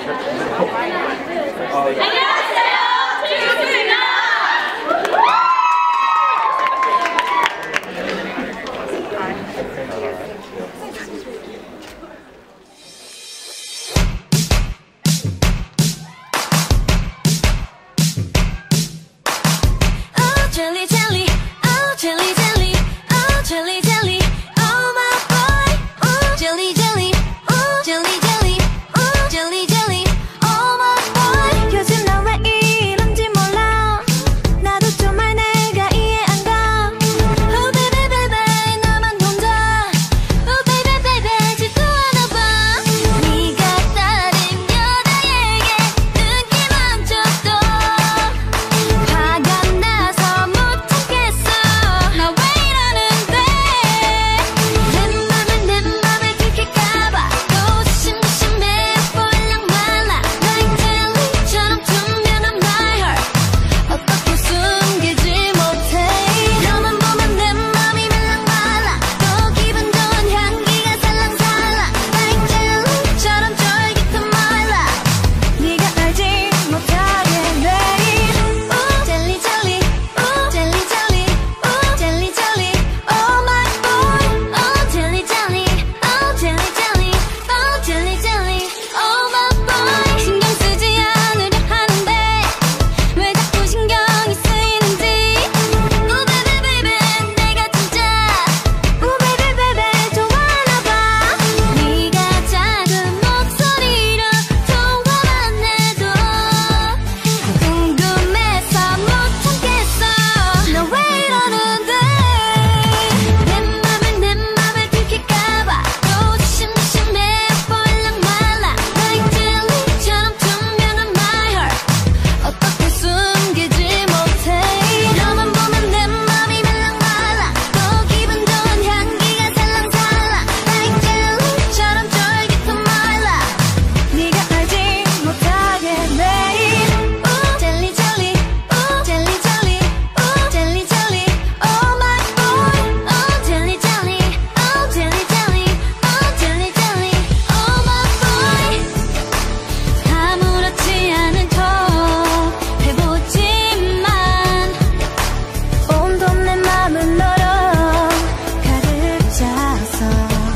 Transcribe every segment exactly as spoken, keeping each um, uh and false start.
Jelly, jelly, oh jelly, jelly, oh jelly, jelly, oh my boy, oh jelly, jelly, oh jelly, jelly, oh jelly, jelly, oh my boy. 요즘 나 왜 이런지 몰라. 나도 정말 내가 이해 안 가. Oh baby, baby, 나만 혼자. Oh baby, baby, 질투하나 봐. 네가 다른 여자에게 눈길만 줬어. 화가 나서 나 왜 이러는데 내 맘을 내 맘을 들킬까봐 또 조심조심해 폴랑 말라 너의 젤리처럼 투명한 my heart 어떻게 숨기지 못해 너만 보면 내 맘이 말랑 말라 또 기분 좋은 향기가 살랑살랑 너의 젤리처럼 쫄깃한 my love 네가 알지 못하게 매일 우 젤리 젤리 우 젤리 젤리 Jelly, jelly, oh my boy. Oh jelly, jelly, oh jelly, jelly, oh jelly, jelly, oh my boy. 신경 쓰지 않으려 하는데 왜 자꾸 신경이 쓰이는지. Oh baby, baby, 내가 진짜 Oh baby, baby, 좋아하나 봐. 네가 작은 목소리로 통화만 해도 궁금해서 못 참겠어. 너 왜 이러는데 내 맘을 내 맘을 들킬까봐 또 조심조심해 폴랑 말라 너의 젤리처럼 투명한 my heart 어떻게 숨기지 못해 너만 보면 내 맘이 말랑 말라 또 기분 좋은 향기가 살랑살랑 너의 젤리처럼 쫄깃한 my love 네가 알지 못하게 매일 우 젤리 젤리 우 젤리 젤리 우 젤리 젤리 oh my boy oh jelly jelly oh jelly jelly oh jelly jelly oh my boy 아무렇지 않은 척 해보지만 온통 내 맘은 너로 가득 차서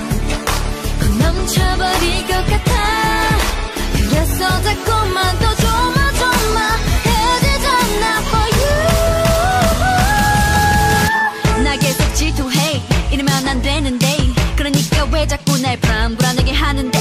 넘쳐버릴 것 같아 그래서 자꾸만 더 조마조마해지잖아 for you 나 계속 질투해 이러면 안 되는데 그러니까 왜 자꾸 날 불안불안하게 하는데